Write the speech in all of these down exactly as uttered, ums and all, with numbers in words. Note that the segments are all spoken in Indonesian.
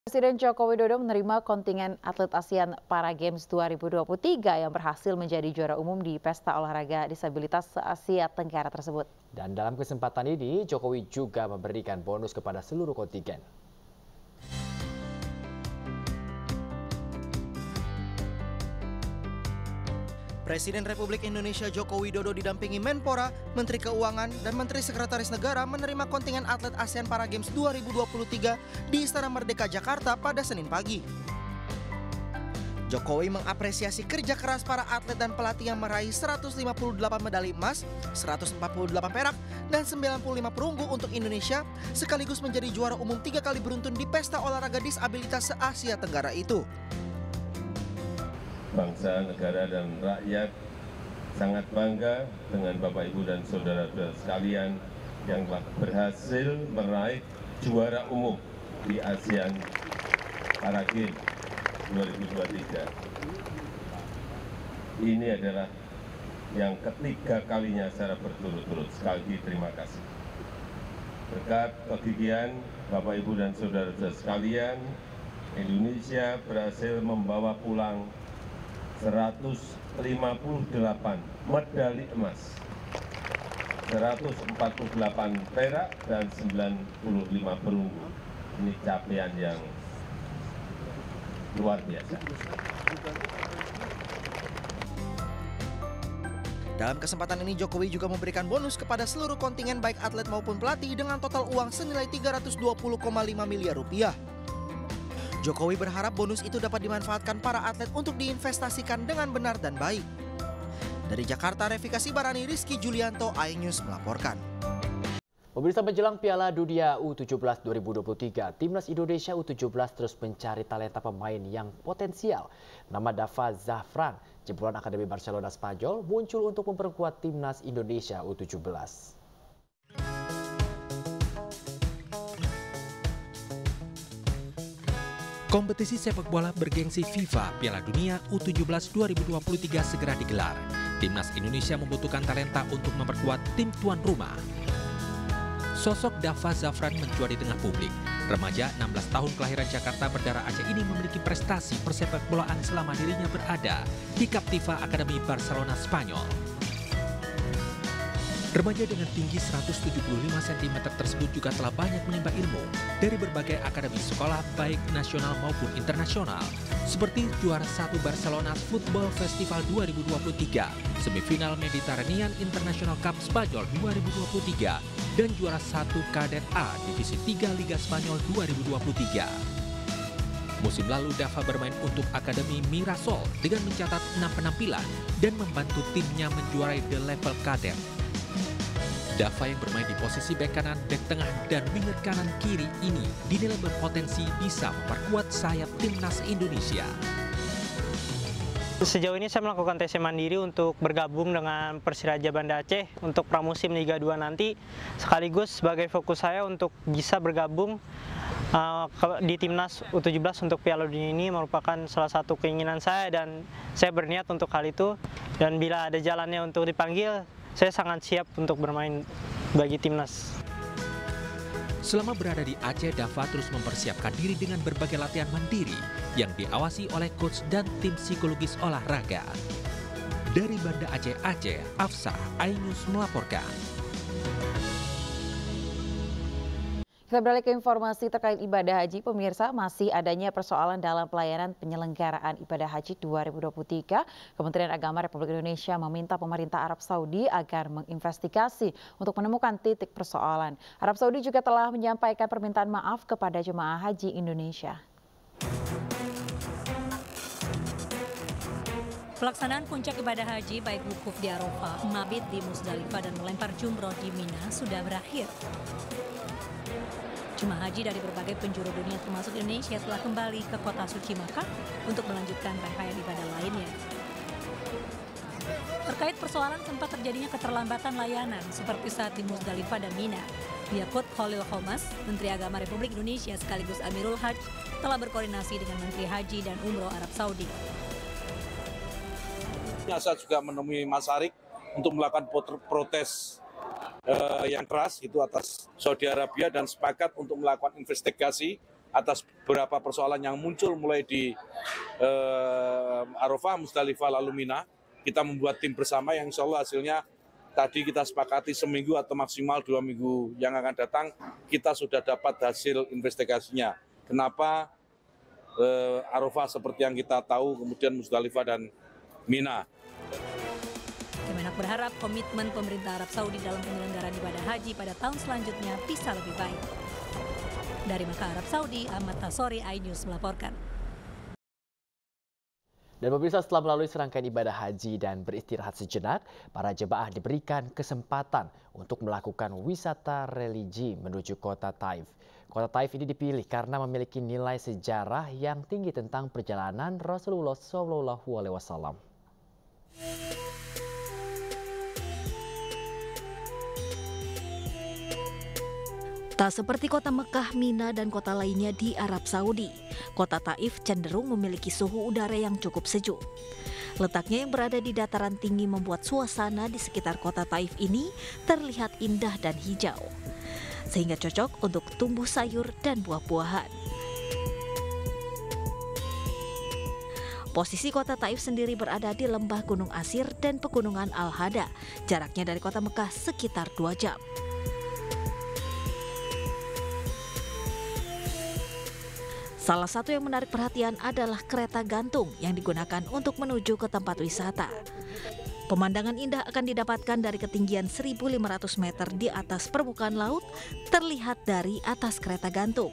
Presiden Joko Widodo menerima kontingen atlet ASEAN Para Games dua ribu dua puluh tiga yang berhasil menjadi juara umum di Pesta Olahraga Disabilitas se-Asia Tenggara tersebut. Dan dalam kesempatan ini, Jokowi juga memberikan bonus kepada seluruh kontingen. Presiden Republik Indonesia Joko Widodo didampingi Menpora, Menteri Keuangan, dan Menteri Sekretaris Negara menerima kontingen atlet ASEAN Para Games dua ribu dua puluh tiga di Istana Merdeka Jakarta pada Senin pagi. Jokowi mengapresiasi kerja keras para atlet dan pelatih yang meraih seratus lima puluh delapan medali emas, seratus empat puluh delapan perak, dan sembilan puluh lima perunggu untuk Indonesia, sekaligus menjadi juara umum tiga kali beruntun di Pesta Olahraga Disabilitas se-Asia Tenggara itu. Bangsa, negara, dan rakyat sangat bangga dengan Bapak, Ibu, dan saudara-saudara sekalian yang telah berhasil meraih juara umum di ASEAN Para Games dua ribu dua puluh tiga. Ini adalah yang ketiga kalinya secara berturut-turut. Sekali lagi terima kasih. Berkat kegigihan Bapak, Ibu, dan saudara-saudara sekalian, Indonesia berhasil membawa pulang seratus lima puluh delapan medali emas, seratus empat puluh delapan perak, dan sembilan puluh lima perunggu. Ini capaian yang luar biasa. Dalam kesempatan ini Jokowi juga memberikan bonus kepada seluruh kontingen baik atlet maupun pelatih dengan total uang senilai tiga ratus dua puluh koma lima miliar rupiah. Jokowi berharap bonus itu dapat dimanfaatkan para atlet untuk diinvestasikan dengan benar dan baik. Dari Jakarta, Revika Sibarani, Rizky Julianto, iNews melaporkan. Pemirsa, menjelang Piala Dunia U tujuh belas dua ribu dua puluh tiga, Timnas Indonesia U tujuh belas terus mencari talenta pemain yang potensial. Nama Dava Zafran, jebolan Akademi Barcelona Spanyol, muncul untuk memperkuat Timnas Indonesia U tujuh belas. Kompetisi sepak bola bergengsi FIFA Piala Dunia U tujuh belas dua ribu dua puluh tiga segera digelar. Timnas Indonesia membutuhkan talenta untuk memperkuat tim tuan rumah. Sosok Dava Zafran mencuat di tengah publik. Remaja enam belas tahun kelahiran Jakarta berdarah Aceh ini memiliki prestasi persepak bolaan selama dirinya berada di Captiva Akademi Barcelona Spanyol. Remaja dengan tinggi seratus tujuh puluh lima sentimeter tersebut juga telah banyak menimba ilmu dari berbagai akademi sekolah baik nasional maupun internasional, seperti juara satu Barcelona Football Festival dua ribu dua puluh tiga, semifinal Mediterranean International Cup Spanyol dua ribu dua puluh tiga, dan juara satu Kadet A Divisi tiga Liga Spanyol dua ribu dua puluh tiga. Musim lalu Dava bermain untuk Akademi Mirasol dengan mencatat enam penampilan dan membantu timnya menjuarai The Level Kadet. Dava yang bermain di posisi bek kanan, bek tengah, dan winger kanan kiri ini dinilai berpotensi bisa memperkuat sayap Timnas Indonesia. Sejauh ini saya melakukan tes mandiri untuk bergabung dengan Persiraja Banda Aceh untuk pramusim Liga dua nanti, sekaligus sebagai fokus saya untuk bisa bergabung uh, di Timnas U tujuh belas untuk Piala Dunia ini merupakan salah satu keinginan saya dan saya berniat untuk hal itu, dan bila ada jalannya untuk dipanggil, saya sangat siap untuk bermain bagi Timnas. Selama berada di Aceh, Dava terus mempersiapkan diri dengan berbagai latihan mandiri yang diawasi oleh coach dan tim psikologis olahraga. Dari Banda Aceh Aceh, Afsah, iNews melaporkan. Kita beralih ke informasi terkait ibadah haji. Pemirsa, masih adanya persoalan dalam pelayanan penyelenggaraan ibadah haji dua ribu dua puluh tiga. Kementerian Agama Republik Indonesia meminta pemerintah Arab Saudi agar menginvestigasi untuk menemukan titik persoalan. Arab Saudi juga telah menyampaikan permintaan maaf kepada jemaah haji Indonesia. Pelaksanaan puncak ibadah haji baik wukuf di Arafah, mabit di Musdalifah, dan melempar jumroh di Mina sudah berakhir. Jemaah haji dari berbagai penjuru dunia termasuk Indonesia telah kembali ke kota suci Makkah untuk melanjutkan rangkaian ibadah lainnya. Terkait persoalan tempat terjadinya keterlambatan layanan seperti saat di Musdalifah dan Mina, Yakut Khalil Khomas, Menteri Agama Republik Indonesia sekaligus Amirul Hajj, telah berkoordinasi dengan Menteri Haji dan Umroh Arab Saudi. Saya juga menemui Mas Arik untuk melakukan protes Uh, yang keras itu atas Saudi Arabia dan sepakat untuk melakukan investigasi atas beberapa persoalan yang muncul mulai di eh, Arafah, Musdalifah, lalu Mina. Kita membuat tim bersama yang insya Allah hasilnya tadi kita sepakati seminggu atau maksimal dua minggu yang akan datang kita sudah dapat hasil investigasinya. Kenapa eh, Arafah seperti yang kita tahu, kemudian Musdalifah dan Mina. Kemenak berharap komitmen pemerintah Arab Saudi dalam penyelenggaraan ibadah haji pada tahun selanjutnya bisa lebih baik. Dari Makkah, Arab Saudi, Ahmad Tasori, iNews melaporkan. Dan pemirsa, setelah melalui serangkaian ibadah haji dan beristirahat sejenak, para jemaah diberikan kesempatan untuk melakukan wisata religi menuju kota Taif. Kota Taif ini dipilih karena memiliki nilai sejarah yang tinggi tentang perjalanan Rasulullah shallallahu alaihi wasallam. Tak seperti kota Mekah, Mina, dan kota lainnya di Arab Saudi, kota Taif cenderung memiliki suhu udara yang cukup sejuk. Letaknya yang berada di dataran tinggi membuat suasana di sekitar kota Taif ini terlihat indah dan hijau, sehingga cocok untuk tumbuh sayur dan buah-buahan. Posisi kota Taif sendiri berada di lembah Gunung Asir dan pegunungan Al-Hada, jaraknya dari kota Mekah sekitar dua jam. Salah satu yang menarik perhatian adalah kereta gantung yang digunakan untuk menuju ke tempat wisata. Pemandangan indah akan didapatkan dari ketinggian seribu lima ratus meter di atas permukaan laut, terlihat dari atas kereta gantung.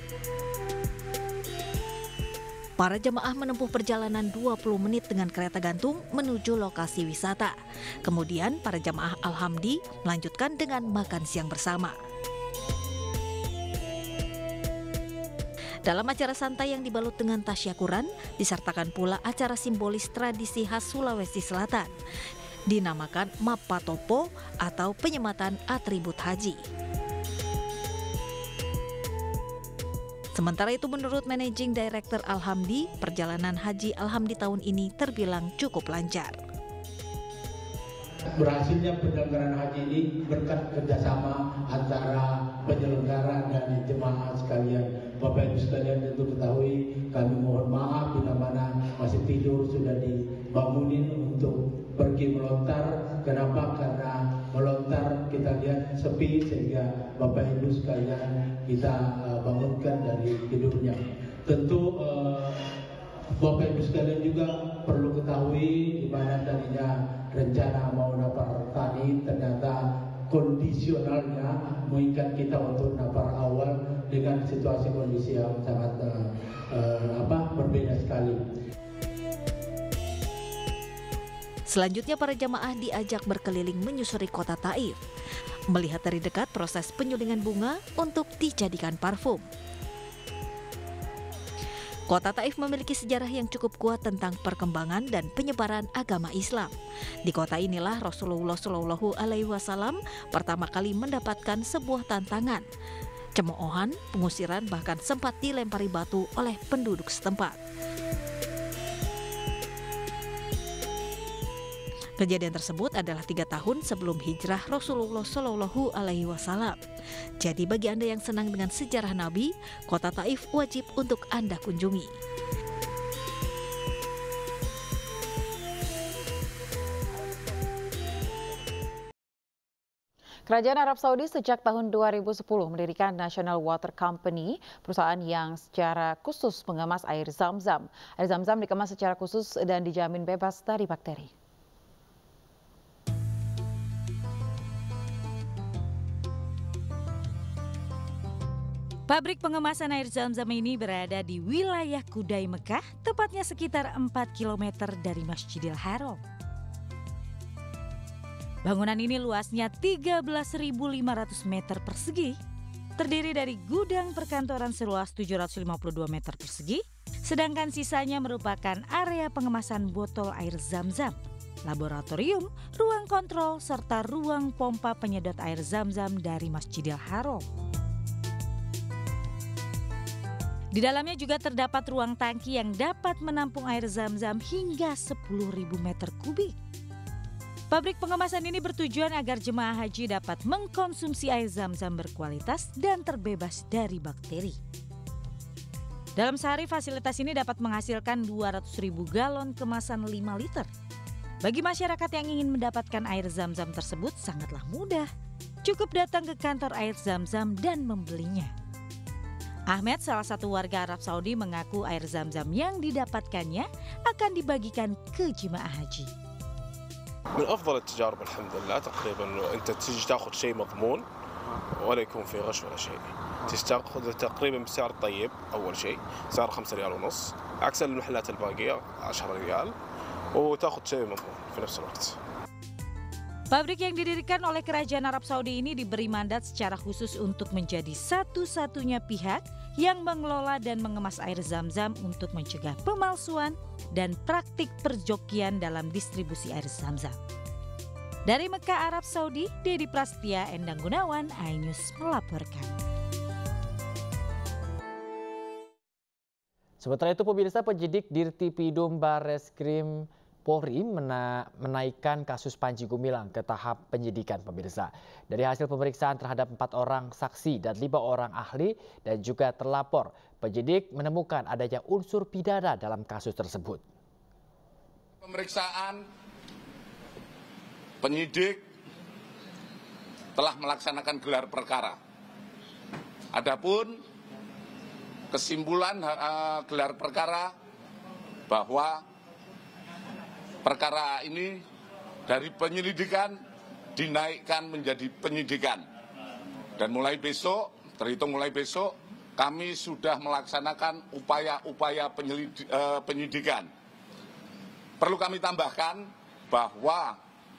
Para jemaah menempuh perjalanan dua puluh menit dengan kereta gantung menuju lokasi wisata. Kemudian para jemaah Al-Hamdi melanjutkan dengan makan siang bersama. Dalam acara santai yang dibalut dengan tasyakuran, disertakan pula acara simbolis tradisi khas Sulawesi Selatan, dinamakan Mapatopo atau penyematan atribut haji. Sementara itu, menurut Managing Director Al-Hamdi, perjalanan haji Al-Hamdi tahun ini terbilang cukup lancar. Berhasilnya penyelenggaraan haji ini berkat kerjasama antara penyelenggara dan jemaah sekalian. Bapak Ibu sekalian tentu ketahui, kami mohon maaf bila mana masih tidur sudah dibangunin untuk pergi melontar. Kenapa? Karena melontar kita lihat sepi sehingga Bapak Ibu sekalian kita uh, bangunkan dari tidurnya. Tentu uh, Bapak Ibu sekalian juga perlu ketahui di mana tadinya rencana mau napar tani, ternyata kondisionalnya mengikat kita untuk napar awal dengan situasi kondisi yang sangat uh, uh, apa berbeda sekali. Selanjutnya para jamaah diajak berkeliling menyusuri kota Taif, melihat dari dekat proses penyulingan bunga untuk dijadikan parfum. Kota Taif memiliki sejarah yang cukup kuat tentang perkembangan dan penyebaran agama Islam. Di kota inilah Rasulullah shallallahu alaihi wasallam pertama kali mendapatkan sebuah tantangan, cemoohan, pengusiran, bahkan sempat dilempari batu oleh penduduk setempat. Kejadian tersebut adalah tiga tahun sebelum hijrah Rasulullah shallallahu alaihi wasallam. Jadi bagi Anda yang senang dengan sejarah Nabi, kota Taif wajib untuk Anda kunjungi. Kerajaan Arab Saudi sejak tahun dua ribu sepuluh mendirikan National Water Company, perusahaan yang secara khusus mengemas air Zam-Zam. Air Zam-Zam dikemas secara khusus dan dijamin bebas dari bakteri. Pabrik pengemasan air Zam-Zam ini berada di wilayah Kudai, Mekah, tepatnya sekitar empat kilometer dari Masjidil Haram. Bangunan ini luasnya tiga belas ribu lima ratus meter persegi, terdiri dari gudang perkantoran seluas tujuh ratus lima puluh dua meter persegi, sedangkan sisanya merupakan area pengemasan botol air Zam-Zam, laboratorium, ruang kontrol, serta ruang pompa penyedot air Zam-Zam dari Masjidil Haram. Di dalamnya juga terdapat ruang tangki yang dapat menampung air Zam-Zam hingga sepuluh ribu meter kubik. Pabrik pengemasan ini bertujuan agar jemaah haji dapat mengkonsumsi air Zam-Zam berkualitas dan terbebas dari bakteri. Dalam sehari fasilitas ini dapat menghasilkan dua ratus ribu galon kemasan lima liter. Bagi masyarakat yang ingin mendapatkan air Zam-Zam tersebut sangatlah mudah. Cukup datang ke kantor air Zam-Zam dan membelinya. Ahmed, salah satu warga Arab Saudi, mengaku air Zam-Zam yang didapatkannya akan dibagikan ke jemaah haji. من أفضل التجارب الحمد لله تقريبا أنت تيجي تأخذ شيء مضمون ولا يكون في غش ولا شيء. تأخذ تقريبا بسعر طيب أول شيء سعر خمسة ريال ونص عكس المحلات الباقية عشرة ريال وتأخذ شيء مضمون في نفس الوقت. Pabrik yang didirikan oleh Kerajaan Arab Saudi ini diberi mandat secara khusus untuk menjadi satu-satunya pihak yang mengelola dan mengemas air Zam-Zam untuk mencegah pemalsuan dan praktik perjokian dalam distribusi air Zam-Zam. Dari Mekah, Arab Saudi, Dedi Prastia, Endang Gunawan, iNews melaporkan. Sementara itu pemirsa, penyidik Dirtipidum Barreskrim Polri mena menaikkan kasus Panji Gumilang ke tahap penyidikan pemirsa. Dari hasil pemeriksaan terhadap empat orang saksi dan lima orang ahli dan juga terlapor, penyidik menemukan adanya unsur pidana dalam kasus tersebut. Pemeriksaan penyidik telah melaksanakan gelar perkara. Adapun kesimpulan uh, gelar perkara bahwa perkara ini dari penyelidikan dinaikkan menjadi penyidikan. Dan mulai besok, terhitung mulai besok, kami sudah melaksanakan upaya-upaya uh, penyidikan. Perlu kami tambahkan bahwa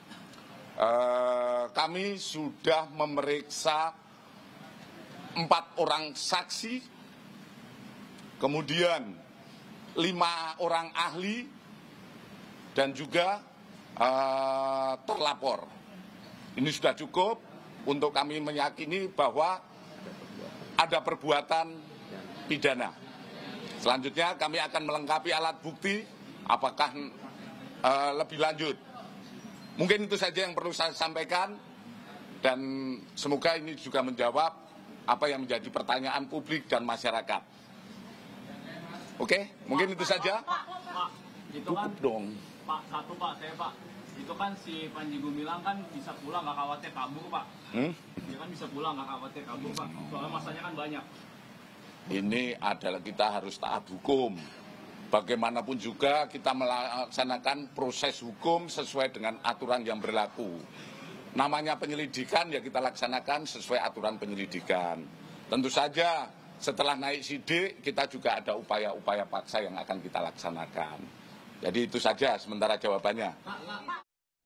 uh, kami sudah memeriksa empat orang saksi, kemudian lima orang ahli, dan juga uh, terlapor. Ini sudah cukup untuk kami meyakini bahwa ada perbuatan pidana. Selanjutnya kami akan melengkapi alat bukti apakah uh, lebih lanjut. Mungkin itu saja yang perlu saya sampaikan dan semoga ini juga menjawab apa yang menjadi pertanyaan publik dan masyarakat. Oke, mungkin itu saja. Cukup dong. Pak, satu Pak, saya Pak, itu kan si Panji Gumilang kan bisa pulang, gak khawatir kabur Pak. Hmm? Dia kan bisa pulang, gak khawatir kabur Pak, soalnya masanya kan banyak. Ini adalah kita harus taat hukum. Bagaimanapun juga kita melaksanakan proses hukum sesuai dengan aturan yang berlaku. Namanya penyelidikan ya kita laksanakan sesuai aturan penyelidikan. Tentu saja setelah naik sidik kita juga ada upaya-upaya paksa yang akan kita laksanakan. Jadi itu saja sementara jawabannya.